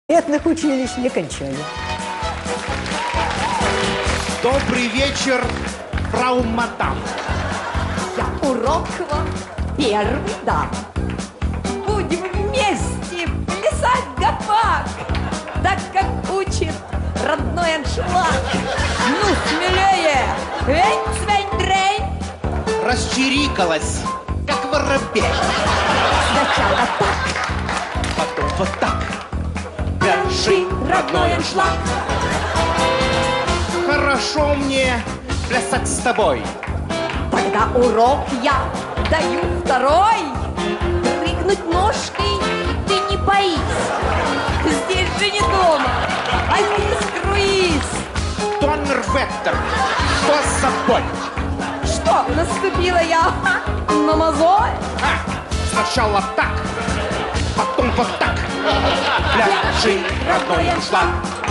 Бедных училищ не кончали. Добрый вечер, фрау мадам. Я урок вам первый дам. Будем вместе плясать гопак, так как учит родной аншлаг. Ну, смелее! Вень-цвень-дрень! Расчирикалась, как воробей. Сначала так, Потом вот так. Держи, родной аншлаг. Хорошо мне плясать с тобой. тогда урок я даю второй. Прыгнуть ножкой ты не боись. Здесь же не дома, а здесь круиз. Доннерветтер, что за боль? Что, наступила я на мозоль? Сначала так, потом вот так. Пляши, родной аншлаг.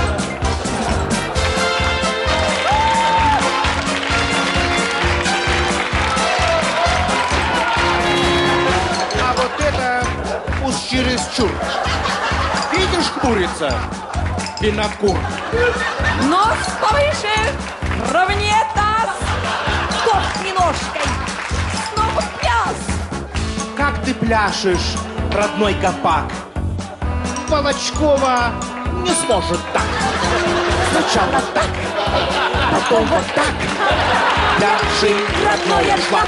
А вот это уж чересчур. Видишь, курица? Винокур. Нос повыше, ровнее таз. Топни ножкой, снова пяс. Как ты пляшешь, родной гопак? Волочкова не сможет так. Сначала так, потом вот так. Пляши, родной аншлаг.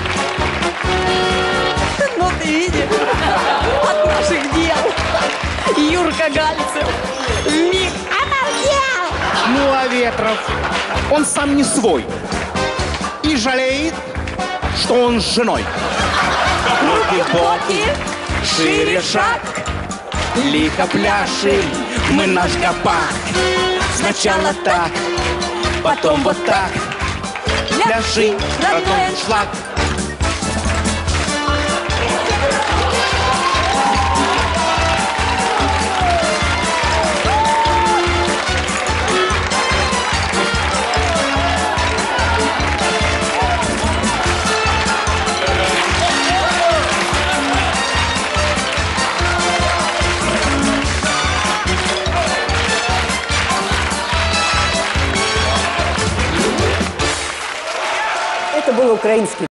Ну ты видишь, от наших дел Юрка Гальцев вмиг оборзел. Ну а Ветров, он сам не свой. И жалеет, что он с женой. Руки в боки, шире шаг. Лихо пляшем, мы наш гопак. Сначала так, потом вот так. Пляши, родной аншлаг. Это был украинский